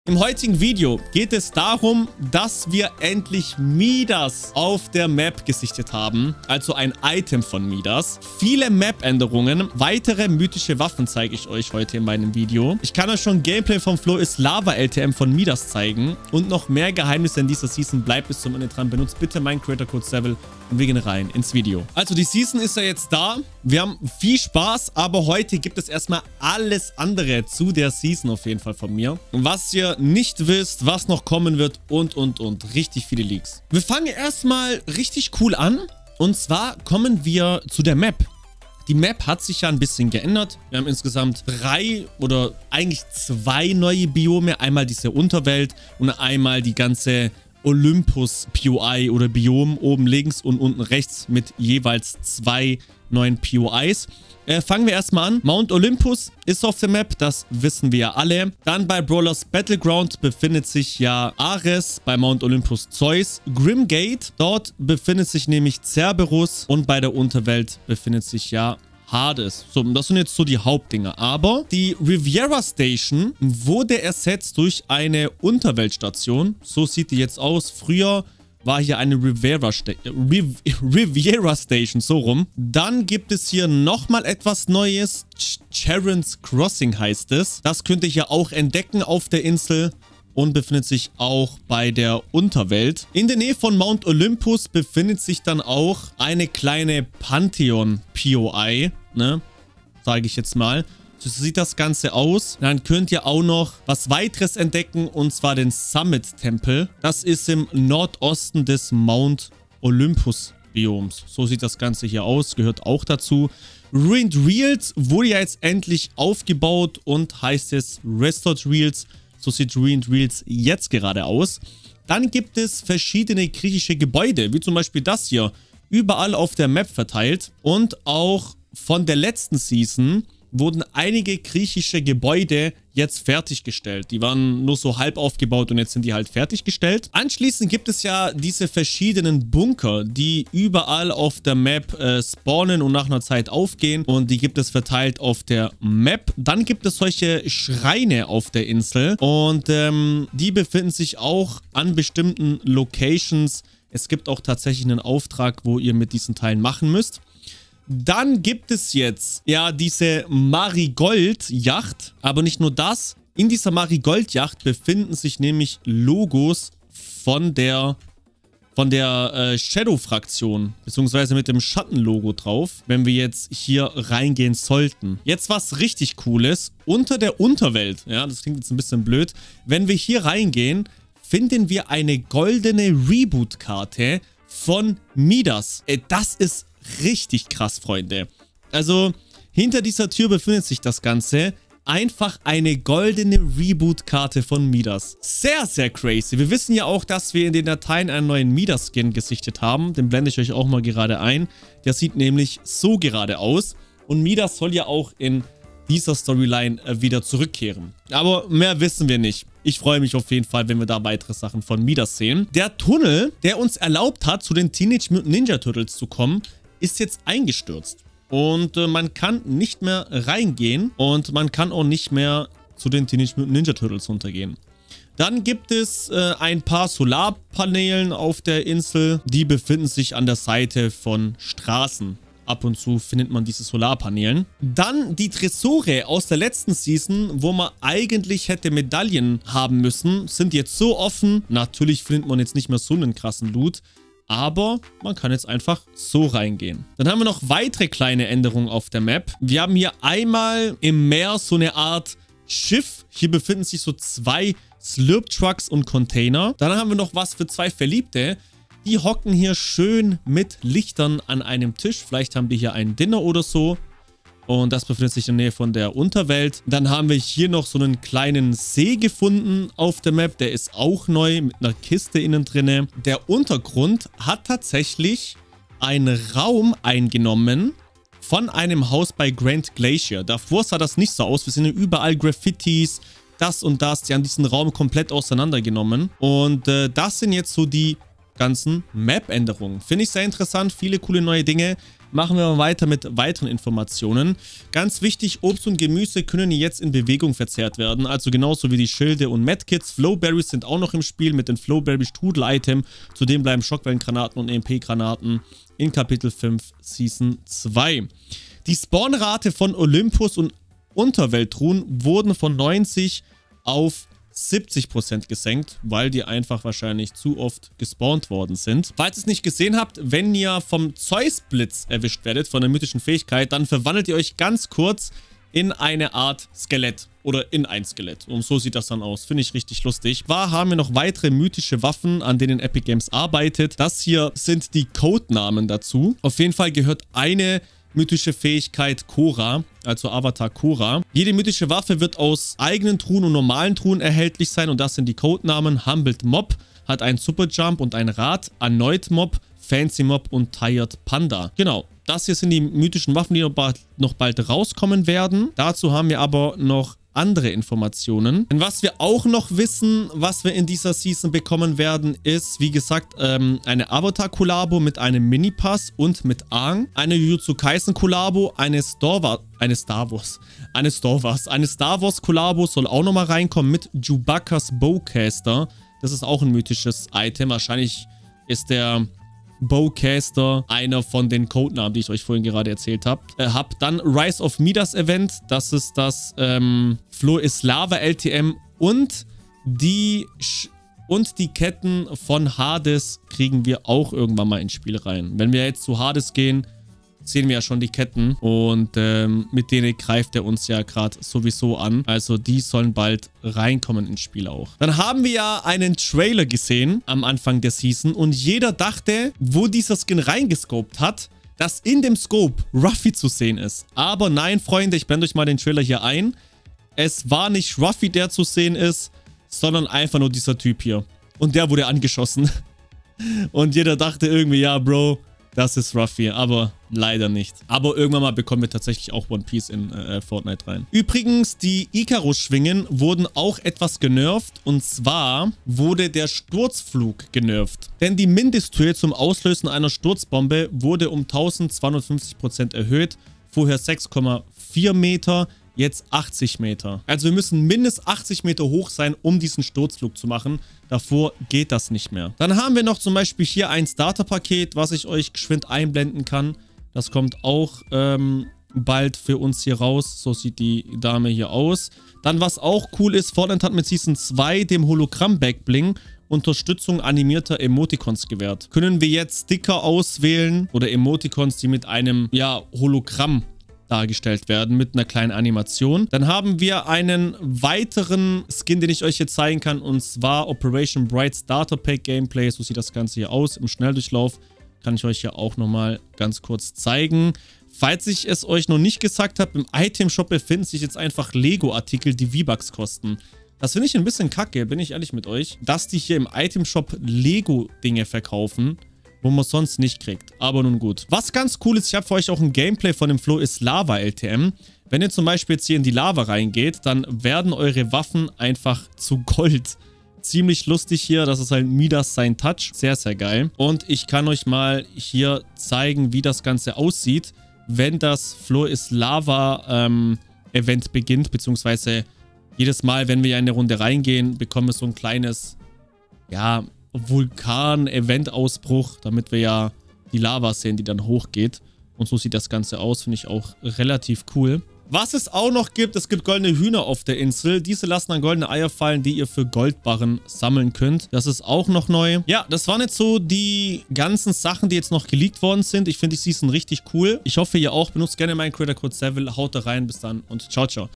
Im heutigen Video geht es darum, dass wir endlich Midas auf der Map gesichtet haben, also ein Item von Midas. Viele Map-Änderungen, weitere mythische Waffen zeige ich euch heute in meinem Video. Ich kann euch schon Gameplay vom Flow is Lava LTM von Midas zeigen und noch mehr Geheimnisse in dieser Season. Bleibt bis zum Ende dran, benutzt bitte meinen Creator Code Seville und wir gehen rein ins Video. Also die Season ist ja jetzt da, wir haben viel Spaß, aber heute gibt es erstmal alles andere zu der Season auf jeden Fall von mir. Und was ihr nicht wisst, was noch kommen wird und. Richtig viele Leaks. Wir fangen erstmal richtig cool an. Und zwar kommen wir zu der Map. Die Map hat sich ja ein bisschen geändert. Wir haben insgesamt 3 oder eigentlich 2 neue Biome. Einmal diese Unterwelt und einmal die ganze Olympus POI oder Biom oben links und unten rechts mit jeweils 2 neuen POIs. Fangen wir erstmal an. Mount Olympus ist auf der Map, das wissen wir ja alle. Dann bei Brawlers Battleground befindet sich ja Ares, bei Mount Olympus Zeus. Grimgate, dort befindet sich nämlich Cerberus und bei der Unterwelt befindet sich ja Hades. So, das sind jetzt so die Hauptdinger. Aber die Riviera Station wurde ersetzt durch eine Unterweltstation. So sieht die jetzt aus. Früher war hier eine Riviera Station, so rum. Dann gibt es hier nochmal etwas Neues. Charon's Crossing heißt es. Das könnt ihr hier auch entdecken auf der Insel und befindet sich auch bei der Unterwelt. In der Nähe von Mount Olympus befindet sich dann auch eine kleine Pantheon-POI, ne? Sage ich jetzt mal. So sieht das Ganze aus. Dann könnt ihr auch noch was weiteres entdecken, und zwar den Summit-Tempel. Das ist im Nordosten des Mount Olympus-Bioms. So sieht das Ganze hier aus, gehört auch dazu. Ruined Realms wurde ja jetzt endlich aufgebaut und heißt jetzt Restored Realms. So sieht Ruined Realms jetzt gerade aus. Dann gibt es verschiedene griechische Gebäude, wie zum Beispiel das hier, überall auf der Map verteilt. Und auch von der letzten Season wurden einige griechische Gebäude jetzt fertiggestellt. Die waren nur so halb aufgebaut und jetzt sind die halt fertiggestellt. Anschließend gibt es ja diese verschiedenen Bunker, die überall auf der Map spawnen und nach einer Zeit aufgehen. Und die gibt es verteilt auf der Map. Dann gibt es solche Schreine auf der Insel. Und die befinden sich auch an bestimmten Locations. Es gibt auch tatsächlich einen Auftrag, wo ihr mit diesen Teilen machen müsst. Dann gibt es jetzt ja diese Marigold-Yacht, aber nicht nur das. In dieser Marigold-Yacht befinden sich nämlich Logos von der Shadow-Fraktion, beziehungsweise mit dem Schatten-Logo drauf, wenn wir jetzt hier reingehen sollten. Jetzt was richtig Cooles, unter der Unterwelt, ja, das klingt jetzt ein bisschen blöd, wenn wir hier reingehen, finden wir eine goldene Reboot-Karte von Midas. Das ist richtig krass, Freunde. Also, hinter dieser Tür befindet sich das Ganze. Einfach eine goldene Reboot-Karte von Midas. Sehr, sehr crazy. Wir wissen ja auch, dass wir in den Dateien einen neuen Midas-Skin gesichtet haben. Den blende ich euch auch mal gerade ein. Der sieht nämlich so gerade aus. Und Midas soll ja auch in dieser Storyline wieder zurückkehren. Aber mehr wissen wir nicht. Ich freue mich auf jeden Fall, wenn wir da weitere Sachen von Midas sehen. Der Tunnel, der uns erlaubt hat, zu den Teenage Mutant Ninja Turtles zu kommen, ist jetzt eingestürzt. Und man kann nicht mehr reingehen und man kann auch nicht mehr zu den Teenage Mutant Ninja Turtles runtergehen. Dann gibt es ein paar Solarpaneelen auf der Insel. Die befinden sich an der Seite von Straßen. Ab und zu findet man diese Solarpaneelen. Dann die Tresore aus der letzten Season, wo man eigentlich hätte Medaillen haben müssen, sind jetzt so offen. Natürlich findet man jetzt nicht mehr so einen krassen Loot, aber man kann jetzt einfach so reingehen. Dann haben wir noch weitere kleine Änderungen auf der Map. Wir haben hier einmal im Meer so eine Art Schiff. Hier befinden sich so 2 Slurp-Trucks und Container. Dann haben wir noch was für 2 Verliebte. Die hocken hier schön mit Lichtern an einem Tisch. Vielleicht haben die hier ein Dinner oder so. Und das befindet sich in der Nähe von der Unterwelt. Dann haben wir hier noch so einen kleinen See gefunden auf der Map. Der ist auch neu mit einer Kiste innen drinne. Der Untergrund hat tatsächlich einen Raum eingenommen von einem Haus bei Grand Glacier. Davor sah das nicht so aus. Wir sehen hier überall Graffitis, das und das. Die haben diesen Raum komplett auseinandergenommen. Und das sind jetzt so die ganzen Map-Änderungen. Finde ich sehr interessant. Viele coole neue Dinge. machen wir mal weiter mit weiteren Informationen. Ganz wichtig, Obst und Gemüse können jetzt in Bewegung verzehrt werden, also genauso wie die Schilde und Medkits. Flowberries sind auch noch im Spiel mit den Flowberry Strudel-Item. Zudem bleiben Schockwellengranaten und EMP-Granaten in Kapitel 5 Season 2. Die Spawnrate von Olympus und Unterwelttruhen wurden von 90 auf 70% gesenkt, weil die einfach wahrscheinlich zu oft gespawnt worden sind. Falls ihr es nicht gesehen habt, wenn ihr vom Zeus-Blitz erwischt werdet, von der mythischen Fähigkeit, dann verwandelt ihr euch ganz kurz in eine Art Skelett oder in ein Skelett. Und so sieht das dann aus. Finde ich richtig lustig. Haben wir noch weitere mythische Waffen, an denen Epic Games arbeitet. Das hier sind die Codenamen dazu. Auf jeden Fall gehört eine mythische Fähigkeit Korra, also Avatar Korra. Jede mythische Waffe wird aus eigenen Truhen und normalen Truhen erhältlich sein und das sind die Codenamen. Humbled Mob hat einen Superjump und ein Rad, Erneut Mob, Fancy Mob und Tired Panda. Genau, das hier sind die mythischen Waffen, die noch bald rauskommen werden. Dazu haben wir aber noch andere Informationen. Denn was wir auch noch wissen, was wir in dieser Season bekommen werden, ist, wie gesagt, eine Avatar-Kollabo mit einem Mini-Pass und mit Aang. Eine Jujutsu Kaisen-Kollabo, eine Star Wars-Kollabo soll auch nochmal reinkommen mit Chewbacca's Bowcaster. Das ist auch ein mythisches Item. Wahrscheinlich ist der Bowcaster einer von den Codenamen, die ich euch vorhin gerade erzählt habe. Dann Rise of Midas Event. Das ist das Floor is Lava LTM und die Ketten von Hades kriegen wir auch irgendwann mal ins Spiel rein. Wenn wir jetzt zu Hades gehen, sehen wir ja schon die Ketten und mit denen greift er uns ja gerade sowieso an. Also die sollen bald reinkommen ins Spiel auch. Dann haben wir ja einen Trailer gesehen am Anfang der Season und jeder dachte, wo dieser Skin reingescoped hat, dass in dem Scope Ruffy zu sehen ist. Aber nein, Freunde, ich blende euch mal den Trailer hier ein. Es war nicht Ruffy, der zu sehen ist, sondern einfach nur dieser Typ hier. Und der wurde angeschossen. Und jeder dachte irgendwie, ja, Bro, das ist Ruffy, aber leider nicht. Aber irgendwann mal bekommen wir tatsächlich auch One Piece in Fortnite rein. Übrigens, die Icarus-Schwingen wurden auch etwas genervt. Und zwar wurde der Sturzflug genervt. Denn die Mindesthöhe zum Auslösen einer Sturzbombe wurde um 1250% erhöht. Vorher 6,4 Meter. Jetzt 80 Meter. Also wir müssen mindestens 80 Meter hoch sein, um diesen Sturzflug zu machen. Davor geht das nicht mehr. Dann haben wir noch zum Beispiel hier ein Starterpaket, was ich euch geschwind einblenden kann. Das kommt auch bald für uns hier raus. So sieht die Dame hier aus. Dann, was auch cool ist, Fortnite hat mit Season 2 dem Hologramm-Backbling Unterstützung animierter Emoticons gewährt. Können wir jetzt Sticker auswählen oder Emoticons, die mit einem, ja, Hologramm dargestellt werden mit einer kleinen Animation. Dann haben wir einen weiteren Skin, den ich euch hier zeigen kann, und zwar Operation Bright Starter Pack Gameplay. So sieht das Ganze hier aus. Im Schnelldurchlauf kann ich euch hier auch nochmal ganz kurz zeigen. Falls ich es euch noch nicht gesagt habe, im Item Shop befinden sich jetzt einfach Lego-Artikel, die V-Bucks kosten. Das finde ich ein bisschen kacke, bin ich ehrlich mit euch, dass die hier im Item Shop Lego-Dinge verkaufen, wo man sonst nicht kriegt. Aber nun gut. Was ganz cool ist, ich habe für euch auch ein Gameplay von dem Floor is Lava LTM. Wenn ihr zum Beispiel jetzt hier in die Lava reingeht, dann werden eure Waffen einfach zu Gold. Ziemlich lustig hier. Das ist halt Midas sein Touch. Sehr, sehr geil. Und ich kann euch mal hier zeigen, wie das Ganze aussieht, wenn das Floor is Lava Event beginnt. Beziehungsweise jedes Mal, wenn wir ja in eine Runde reingehen, bekommen wir so ein kleines, ja, Vulkan-Event-Ausbruch, damit wir ja die Lava sehen, die dann hochgeht. Und so sieht das Ganze aus, finde ich auch relativ cool. Was es auch noch gibt, es gibt goldene Hühner auf der Insel. Diese lassen dann goldene Eier fallen, die ihr für Goldbarren sammeln könnt. Das ist auch noch neu. Ja, das waren jetzt so die ganzen Sachen, die jetzt noch geleakt worden sind. Ich finde die Season richtig cool. Ich hoffe, ihr auch. Benutzt gerne meinen Creator Code Seville. Haut da rein. Bis dann und ciao, ciao.